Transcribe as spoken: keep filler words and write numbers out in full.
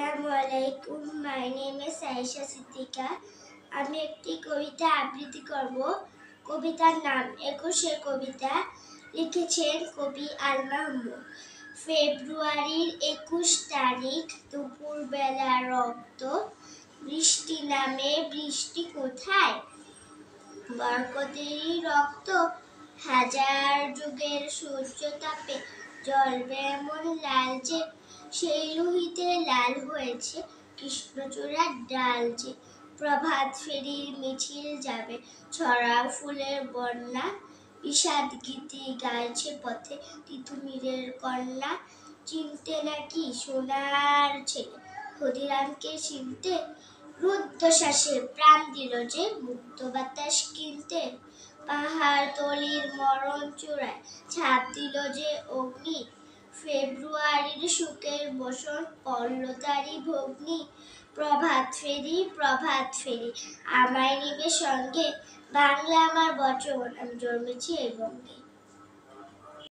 আসসালামু আলাইকুম। My name is Ayesha Siddika. আমি একটি কবিতা আবৃত্তি করব। কবিতার নাম একুশে কবিতা। লিখেছেন কবি আল মাহমুদ। ফেব্রুয়ারির একুশ তারিখ দুপুরবেলা রক্ত, বৃষ্টি নামে বৃষ্টি কোথায়? বরকতেরই রক্ত হাজার যুগের সূর্য তাপে জ্বলবে এমন লাল যে, সেই লোহিতে লাল হয়েছে কৃষ্ণচূড়ার ডাল যে। প্রভাত ফেরির মিছিল যাবে ছড়াও ফুলের বন্যা, বিষাদ গীতি গাইছে পথে তিতুমিরের কন্যা। চিনতে নাকি সোনার ছেলে ক্ষুদিরামকে চিনতে, রুদ্ধশ্বাসে প্রাণ দিল যে মুক্ত বাতাস কিনতে। পাহাড় তলির মরণ চূড়ায় ছাপ দিল যে অগ্নি, ফেব্রুয়ারির সুখের বসন পড়ল তারই ভগ্নি। প্রভাত ফেরি প্রভাত ফেরি আমায় নিবে সঙ্গে, বাংলা আমার বচন আমি জন্মেছি এই বঙ্গে।